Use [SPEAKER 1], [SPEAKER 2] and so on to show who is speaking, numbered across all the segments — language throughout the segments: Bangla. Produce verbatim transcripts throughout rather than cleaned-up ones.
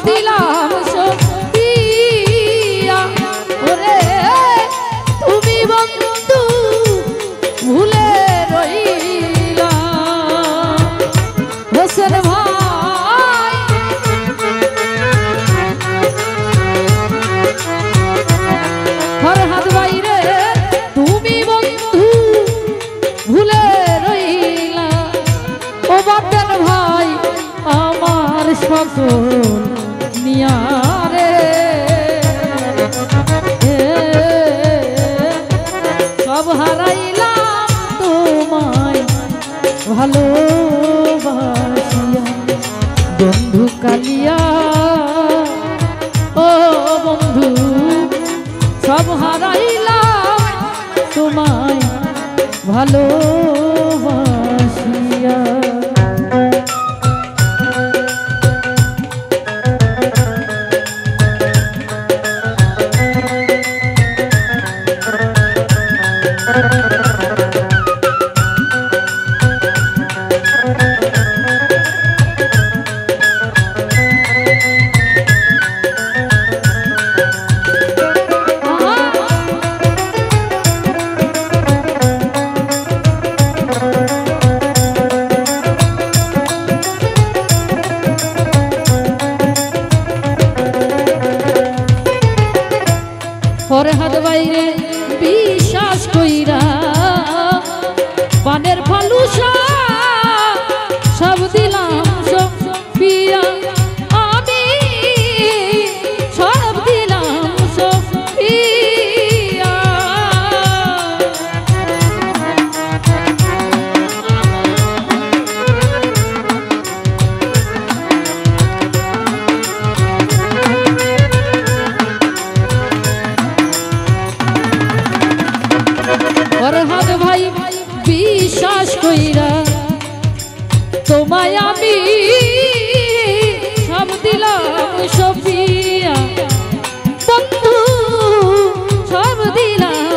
[SPEAKER 1] দিলাম সপিয়া ওরে তুমি বন্ধু ভুলে রইলা হোসেন ভাই ফরহাদ ভাই রে তুমি বন্ধু ভুলে রইলা ও বাতেন ভাই আমার সকল নিয়ারে সব হারাইলাম তোমায় ভালোবাসিয়া বন্ধু কালিয়া ও বন্ধু সব হারাইলাম তোমায় ভালোবাসিয়া ফরহাদ বাইরে বিশ্বাস কইরা পানের ফালুসা সব দিলাম সপিয়া আমি সব দিলাম সপিয়া ফরহাদ ভাই বিশ্বাস কইরা তোমায় আমি সব দিলাম সপিয়া বন্ধু সব দিলাম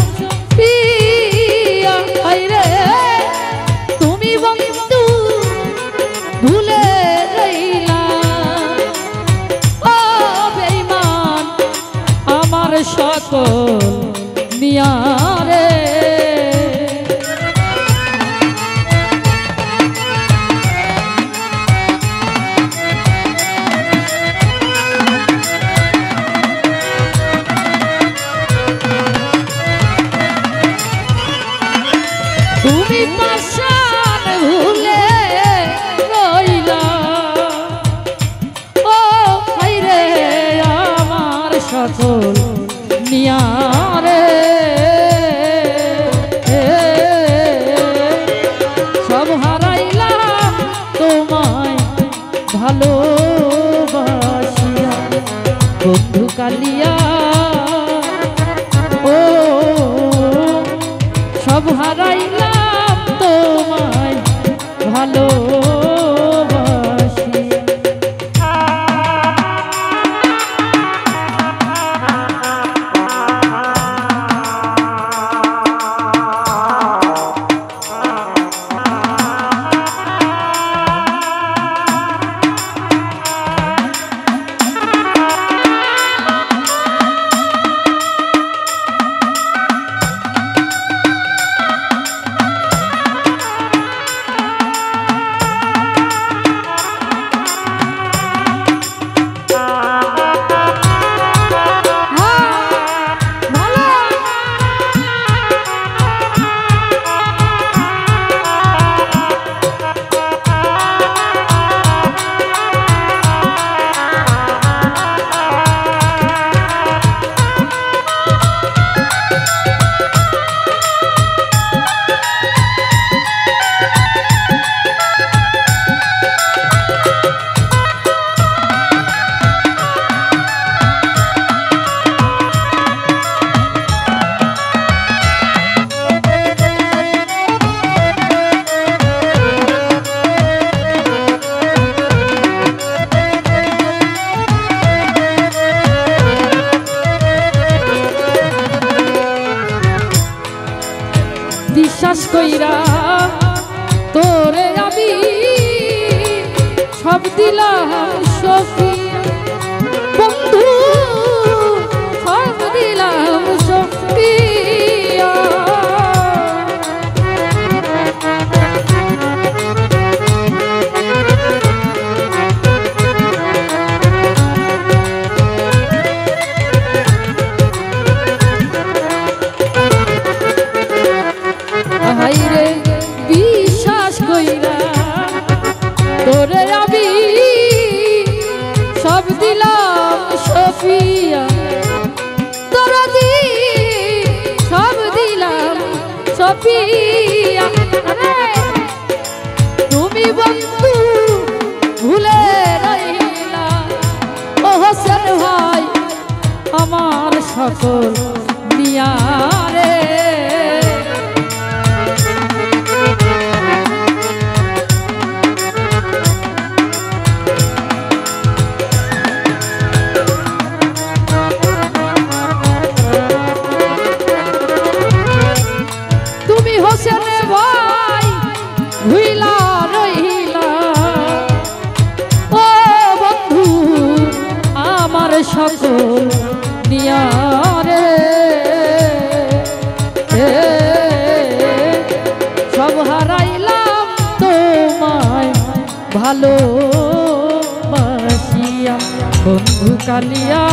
[SPEAKER 1] সপিয়া রে তুমি বন্ধু ভুলে রইলা ও বেঈমান আমার সকল নিয়ারে তুমি পাশান ভুলে রইলা ও হায়রে আমার সকল নিয়ারে সব হারাইলাম তোমায় ভালোবাসিয়া বন্ধু কালিয়া ও সব হারাইলাম তোমায় ভালোবাসিয়া বিশ্বাস কইরা তোরে আমি সব দিলাম সপিয়া বন্ধু সব দিলাম সপিয়া হাইরে বিশ্বাস কইরা তোরে আমি সব দিলাম সফিয়া তোরা দি সব দিলাম সফিয়া তুমি বন্ধু ভুলে রইলা ও হোসেন ভাই আমার সকল নিয়ারে হোসেনে ভাই ভুইলা রইলা ও বন্ধু আমার সকল নিয়ারে সব হারাইলাম তোমায় ভালো বাসিয়া বন্ধু কালিয়া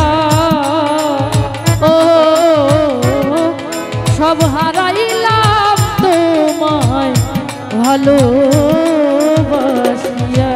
[SPEAKER 1] ও সব হারাইলাম তোমায় ভালোবাসিয়া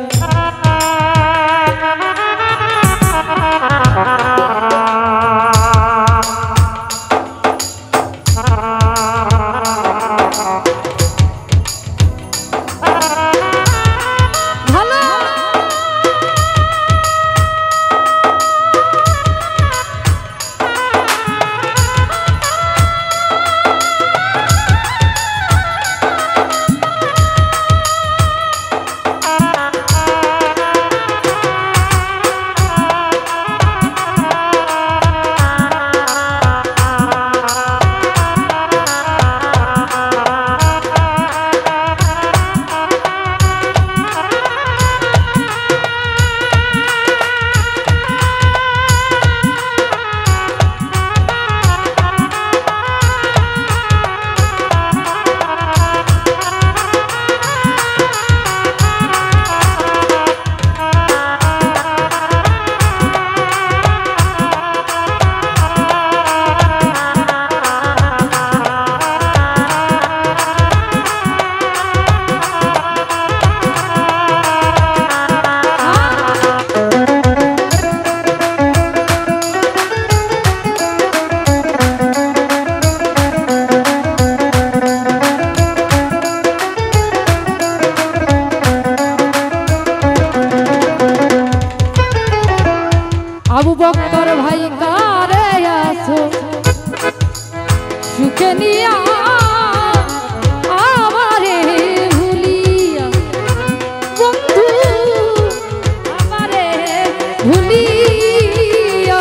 [SPEAKER 1] আবু বক্কর ভাই কারে আছো সুখে নিয়া আমারে ভুলিয়া বন্ধু আমারে ভুলিয়া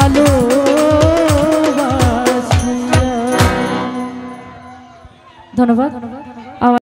[SPEAKER 1] ভালোবাসিয়া। ধন্যবাদ।